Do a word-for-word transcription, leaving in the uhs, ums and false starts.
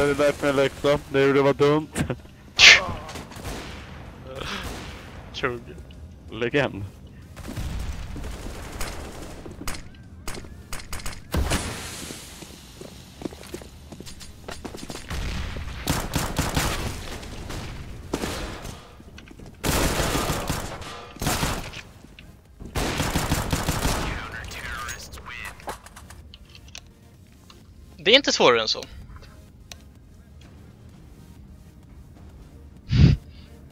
hade lärt mig en läxa. Det gjorde var dumt. Tjugg. Legend. Det är inte svårare än så.